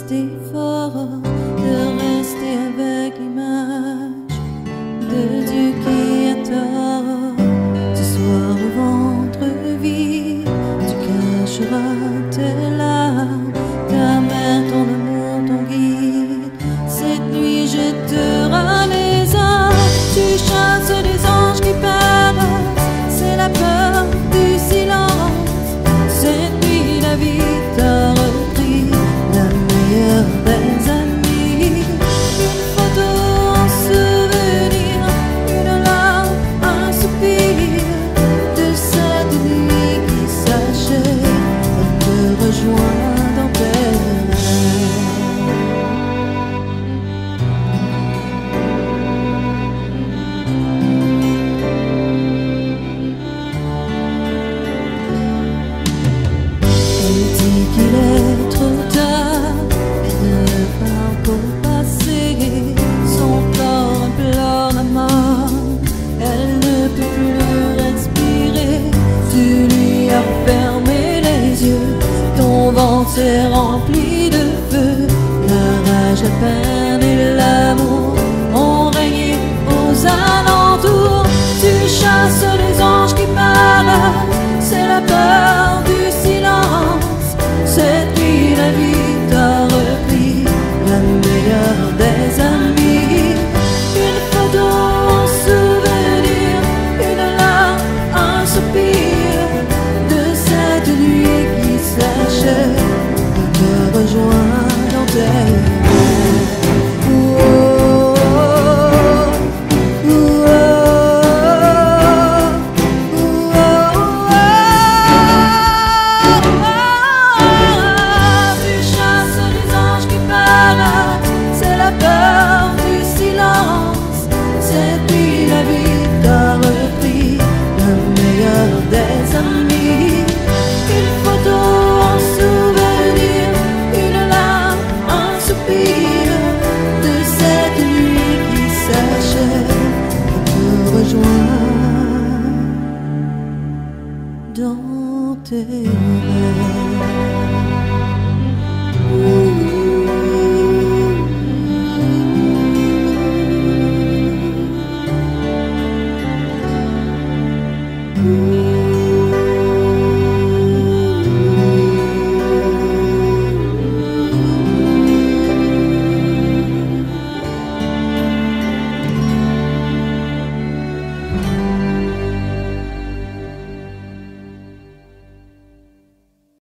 rester fort, de rester avec l'image de Dieu qui a tort. Ce soir au ventre vide, tu cacheras tes larmes, ta mère, ton amour, ton guide. Cette nuit jettera les armes, tu chasses les anges qui paraissent, c'est la peur du silence. Cette nuit la vie t'a repris, la meilleure des amies. Une photo, un souvenir, une larme, un soupir de cette nuit qui s'achève. Elle te rejoint dans tes rêves. Elle dit qu'il est trop tard, elle ne parle qu'au passé. Son corps implore la mort, elle ne peut plus respirer. Tu lui as fermé les yeux, ton ventre s'est rempli de feu. La rage, la peine et l'amour ont régné aux alentours. Tu chasses les anges qui parlent, c'est la peur du silence. Cette nuit la vie t'a repris, la meilleure des amies. Une photo, un souvenir, une larme, un soupir de cette nuit qui s'achève. Elle te rejoint dans tes rêves. Des amis, une photo, un souvenir, une larme, un soupir de cette nuit qui s'achève. Elle te rejoint dans tes rêves.